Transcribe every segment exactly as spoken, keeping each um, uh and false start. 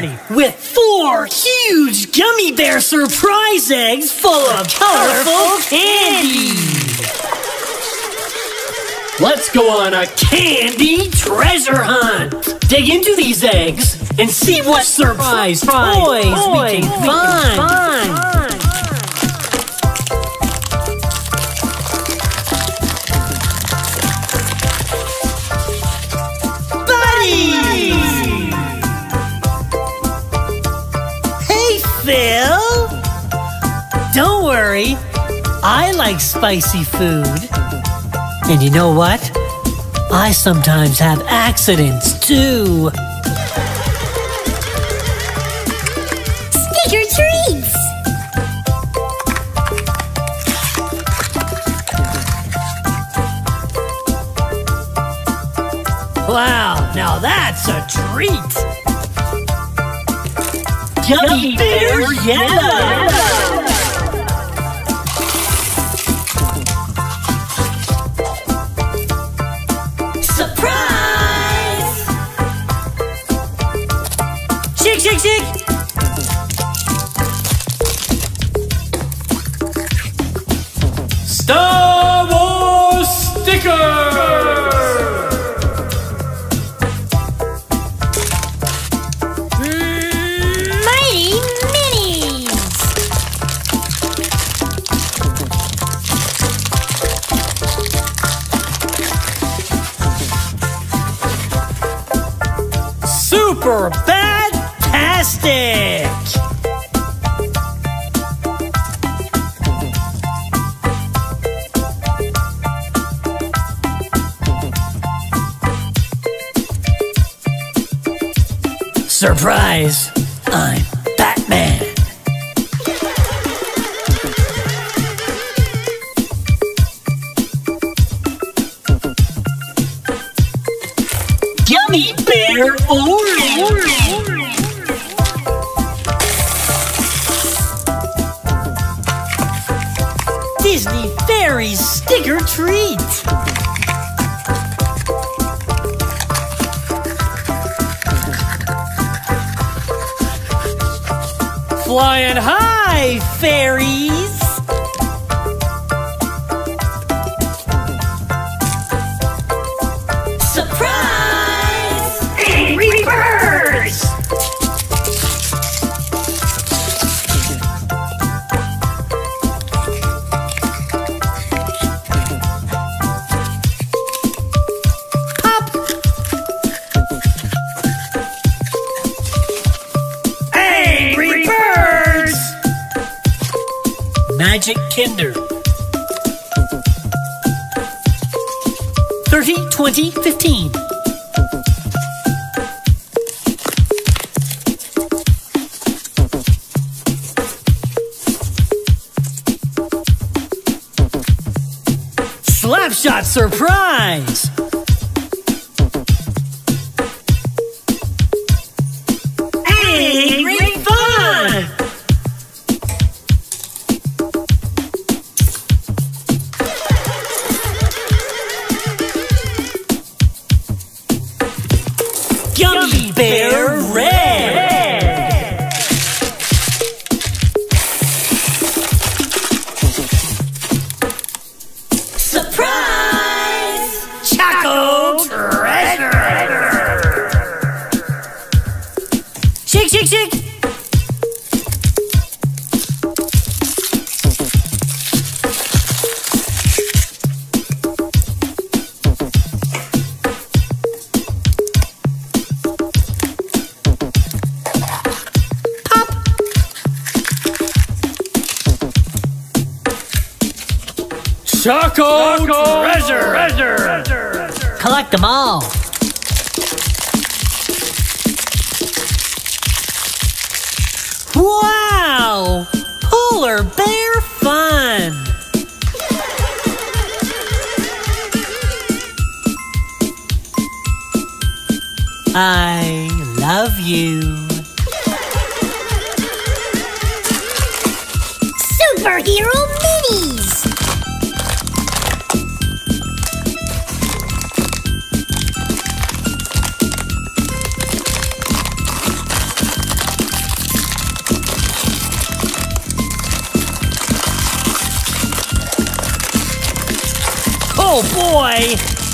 ready with four huge gummy bear surprise eggs full of colorful candy. Let's go on a candy treasure hunt. Dig into these eggs and see what surprise toys we can find. Phil? Don't worry, I like spicy food. And you know what? I sometimes have accidents too. Sticker treats! Wow, now that's a treat! Gummy Bear Yellow! Surprise! Shake, shake, shake! Star Wars sticker! Super bad-tastic! Surprise! I'm Batman! Gummy Bear Orange! Disney Fairies sticker treat! Flying high, fairies! Surprise! Angry Birds! Pop! Angry Birds! Magic Kinder. thirty, twenty, fifteen. Slapshot surprise! Angry Fun! Gummy Bear Red! Surprise! Choco Treasure! Shake, shake, shake! Choco, Choco treasure. treasure! Collect them all! Wow! Polar bear fun! I love you. Superhero minis! Oh boy!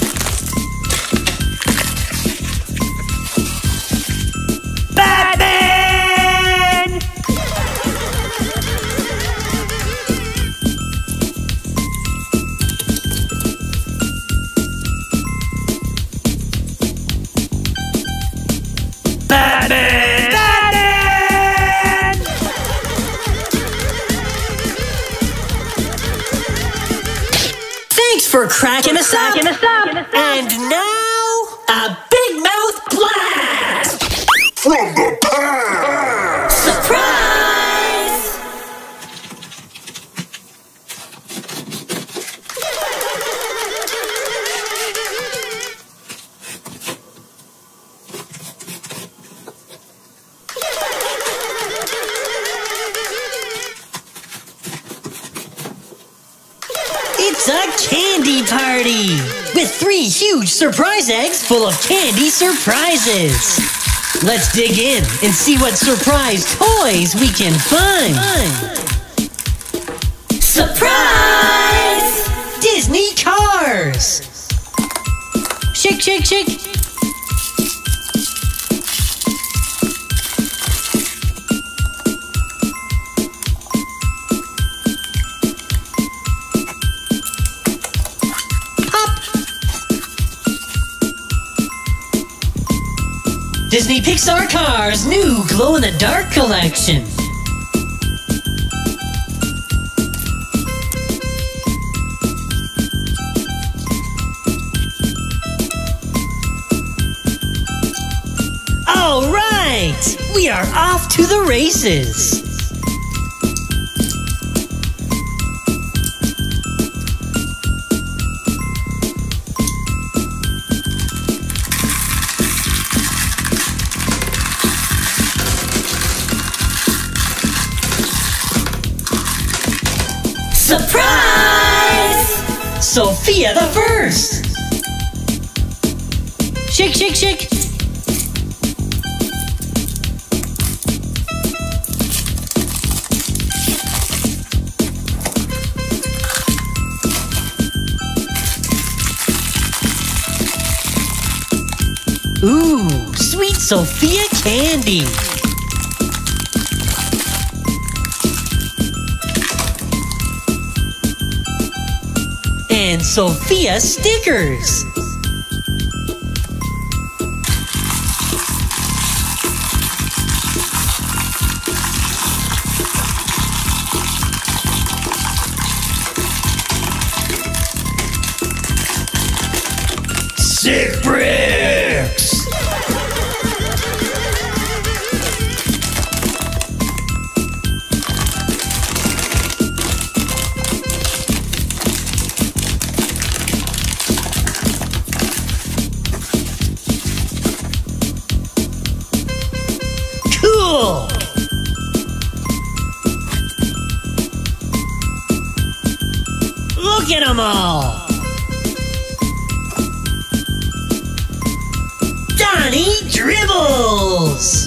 Batman! Batman! Batman! Thanks for cracking us up. Cracking us up. And now, a big mouth blast! From the past! Surprise! It's a candy party with three huge surprise eggs full of candy surprises. Let's dig in and see what surprise toys we can find. Surprise! Disney cars! Shake, shake, shake. Disney Pixar Cars new glow-in-the-dark collection. All right, we are off to the races. Surprise! Sophia the first! Shake, shake, shake! Ooh, sweet Sophia candy! And Sophia stickers. Sick bricks. Cool! Look at them all! Donnie Dribbles!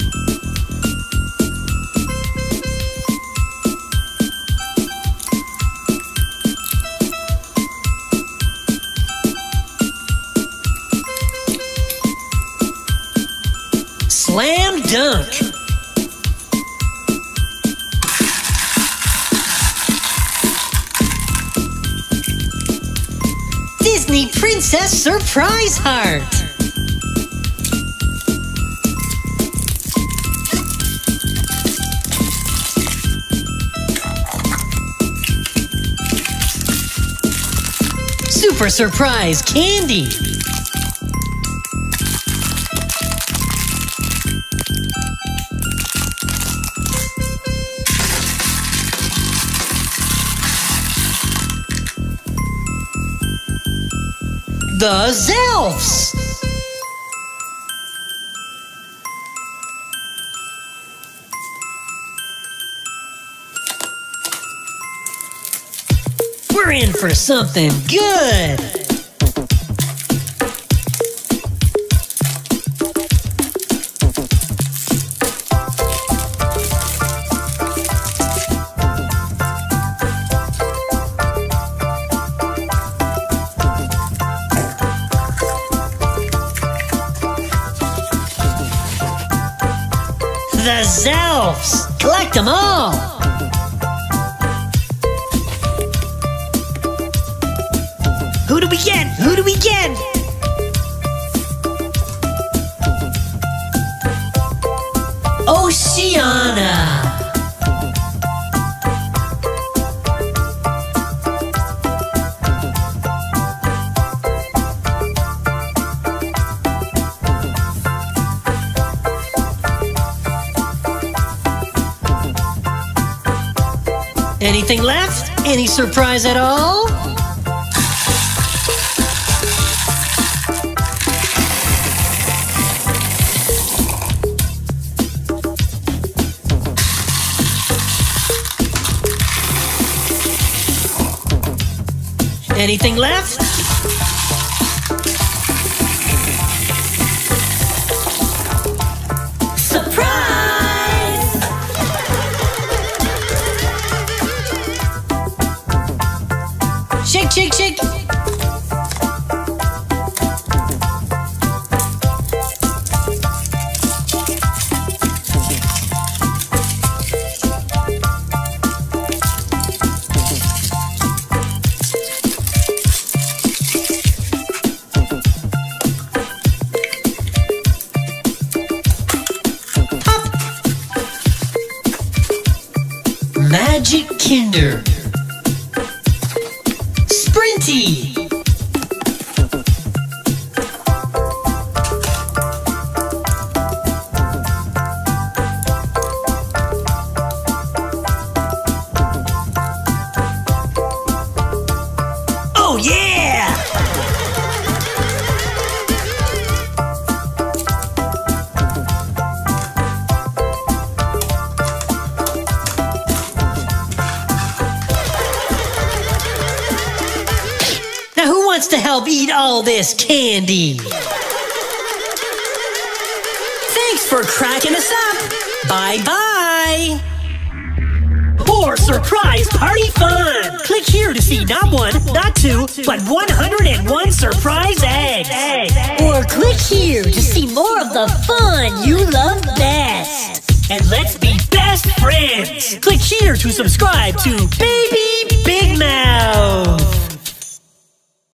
Slam dunk! Disney Princess Surprise Heart! Super Surprise Candy! The Zelfs! We're in for something good! yourselves. Collect them all. Who do we get? Who do we get? Oceana. Anything left? Any surprise at all? Anything left? Surprise! Shake, shake, shake. Magic Kinder. Sprinty. Oh yeah! Now who wants to help eat all this candy? Thanks for cracking us up. Bye-bye. More surprise party fun. Click here to see not one, not two, but one hundred and one surprise eggs. Or click here to see more of the fun you love best. And let's be best friends. Click here to subscribe to Baby Big Mouth.